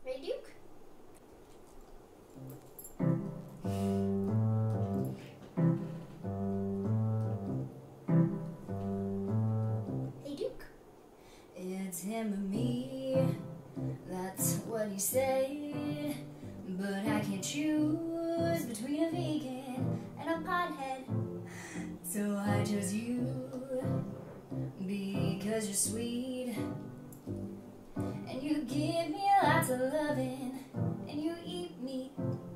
Hey, Duke. Hey, Duke. It's him or me, that's what he said. But I can't choose between a vegan and a pothead, so I chose you because you're sweet, and you give me lots of loving, and you eat me,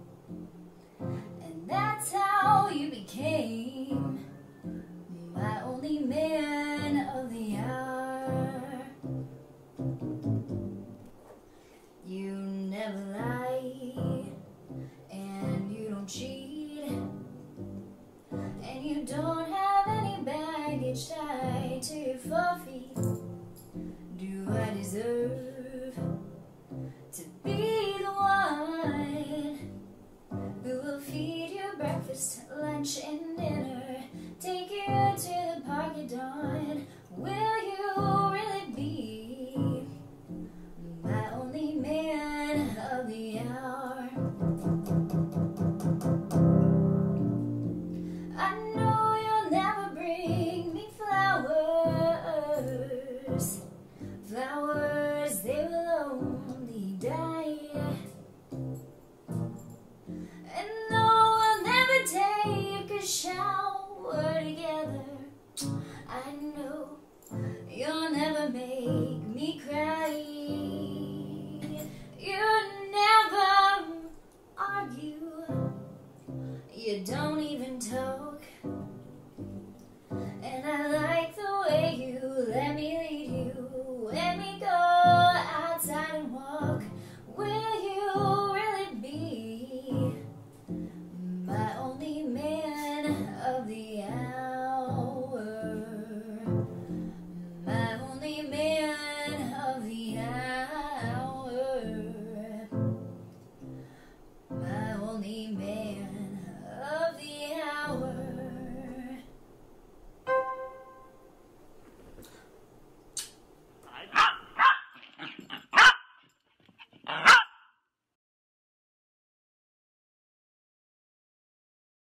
and that's how you became my only man of the hour. You never lie, and you don't cheat, and you don't have any baggage tied to your 4 feet. Do I deserve to be the one who will feed you breakfast, lunch, and